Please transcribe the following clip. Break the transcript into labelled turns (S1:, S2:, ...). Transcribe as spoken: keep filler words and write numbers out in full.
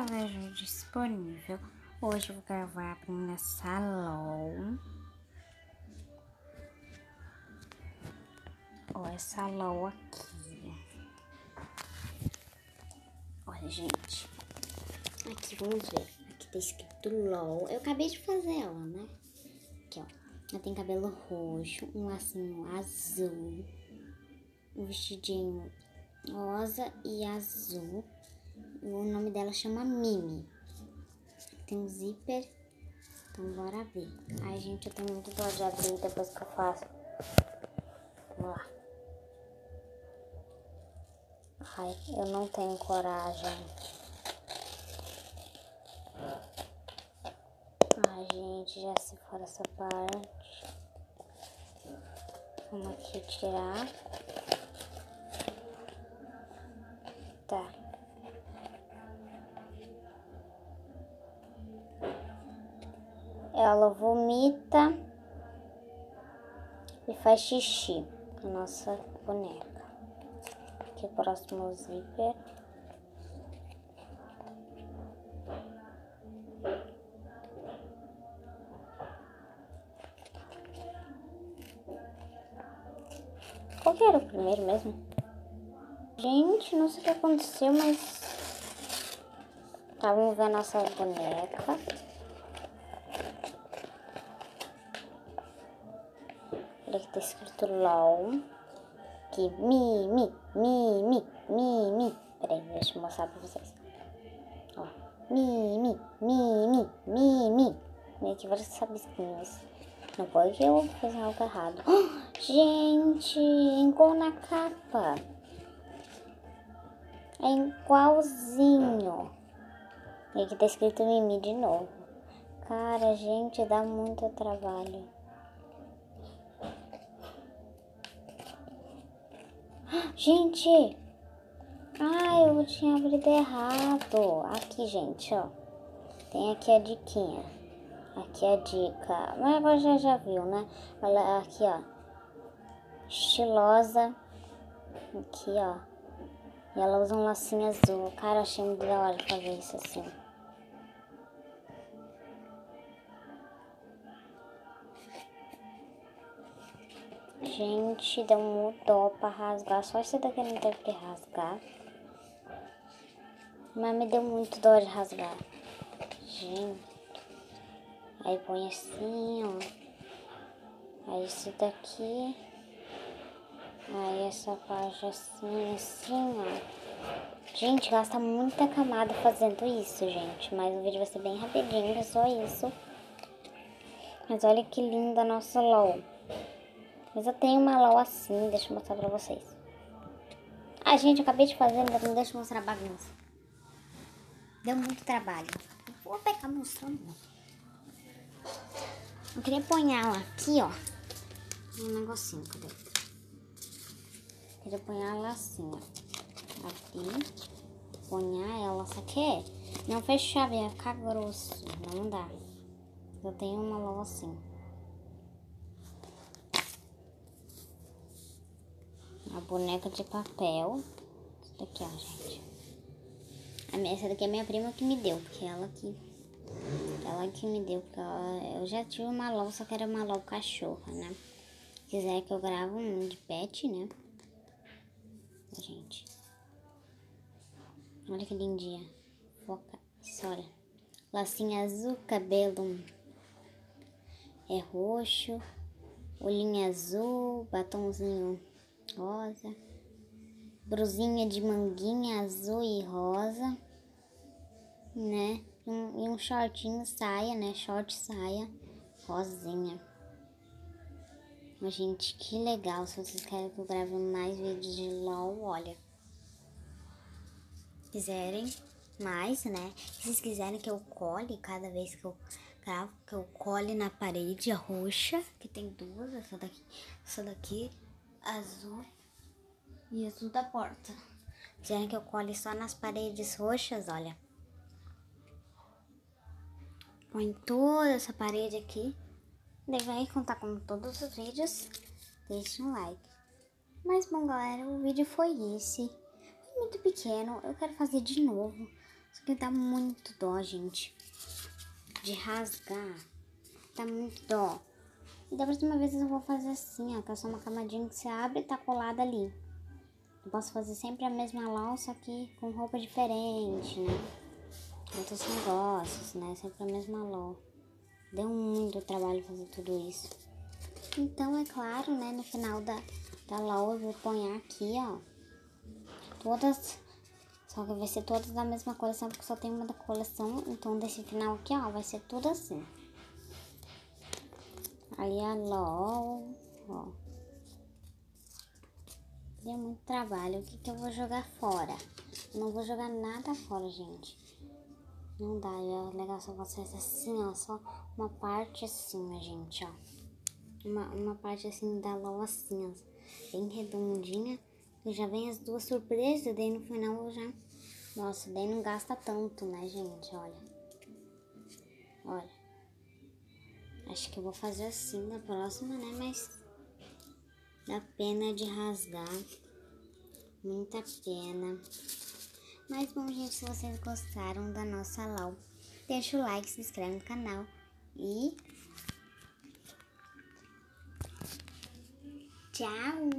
S1: vídeo disponível. Hoje eu vou gravar para minha salão. Olha essa salão aqui. Olha, gente. Aqui, vamos ver. Aqui tá escrito LOL. Eu acabei de fazer ela, né? Aqui, ó. Ela tem cabelo roxo, um lacinho azul, um vestidinho rosa e azul. O nome dela chama Mimi. Tem um zíper. Então, bora ver. Ai, gente, eu tenho muito dó de abrir depois que eu faço. Vamos lá. Ai, eu não tenho coragem. Ai, gente, já se for essa parte. Vamos aqui tirar. Tá. Ela vomita e faz xixi, a nossa boneca. Aqui próximo ao zíper. Qual que era o primeiro mesmo? Gente, não sei o que aconteceu, mas tá, vamos ver a nossa boneca. Olha que tá escrito LOL. Aqui, mi, mi, mi, mi, mi, mi. Peraí, deixa eu mostrar pra vocês. Ó, mi, mi, mi, mi, mi, mi. Tem aqui vários sabisquinhos. Não pode eu fazer algo errado. Oh, gente, igual na capa. É igualzinho. E aqui tá escrito Mimi de novo. Cara, gente, dá muito trabalho. Gente! Ah, eu tinha abrido errado. Aqui, gente, ó. Tem aqui a diquinha. Aqui a dica. Mas agora já, já viu, né? Olha aqui, ó. Estilosa. Aqui, ó. E ela usa um lacinho azul. Cara, achei muito da hora fazer isso assim. Gente, deu um dó pra rasgar. Só esse daqui não teve que rasgar. Mas me deu muito dó de rasgar. Gente. Aí põe assim, ó. Aí esse daqui. Aí essa parte assim, assim, ó. Gente, gasta muita camada fazendo isso, gente. Mas o vídeo vai ser bem rapidinho, é só isso. Mas olha que linda a nossa LOL. Mas eu tenho uma LOL assim, deixa eu mostrar pra vocês. Ah, gente, eu acabei de fazer, ainda não deixa eu mostrar a bagunça. Deu muito trabalho. Vou pegar mostrando. Eu queria pôr ela aqui, ó. Um negocinho, cadê? Eu queria pôr ela assim, ó. Aqui. Ponhar ela, só que não fechava, ia ficar grosso. Não dá. Eu tenho uma LOL assim. A boneca de papel. Essa daqui, ó, gente. A minha, essa daqui é minha prima que me deu, porque ela que... Ela que me deu, porque ela, eu já tive uma LOL, só que era uma LOL cachorra, né? Se quiser que eu gravo um de pet, né? Gente. Olha que lindinha. Foca. Isso, olha. Lacinho azul, cabelo é roxo. Olhinho azul, batonzinho rosa. Brusinha de manguinha azul e rosa. Né? Um, e um shortinho saia, né? Short saia rosinha. Mas, gente, que legal. Se vocês querem que eu grave mais vídeos de LOL, olha. Se quiserem mais, né? Se vocês quiserem que eu cole cada vez que eu gravo, que eu cole na parede a roxa, que tem duas, essa daqui, essa daqui, azul e azul da porta. Se quiserem que eu cole só nas paredes roxas, olha. Põe toda essa parede aqui. Daí vai contar com todos os vídeos. Deixe um like. Mas bom, galera, o vídeo foi esse. Foi muito pequeno. Eu quero fazer de novo. Só que dá muito dó, gente. De rasgar. Dá muito dó. E da próxima vez eu vou fazer assim, ó. Que é só uma camadinha que você abre e tá colada ali. Eu posso fazer sempre a mesma ló, só que com roupa diferente, né? Outros negócios, né? Sempre a mesma ló. Deu muito trabalho fazer tudo isso. Então, é claro, né? No final da, da ló eu vou pôr aqui, ó. Todas... Só que vai ser todas da mesma coleção, porque só tem uma da coleção. Então, desse final aqui, ó, vai ser tudo assim. Aí a ló, ó. Deu muito trabalho. O que que eu vou jogar fora? Eu não vou jogar nada fora, gente. Não dá. É legal só vocês assim, ó. Só uma parte assim, gente, ó. Uma, uma parte assim da ló assim, ó. Bem redondinha. E já vem as duas surpresas. Daí no final eu já... Nossa, daí não gasta tanto, né, gente? Olha. Olha. Acho que eu vou fazer assim na próxima, né? Mas dá pena de rasgar. Muita pena. Mas bom, gente, se vocês gostaram da nossa ló, deixa o like, se inscreve no canal e... Tchau!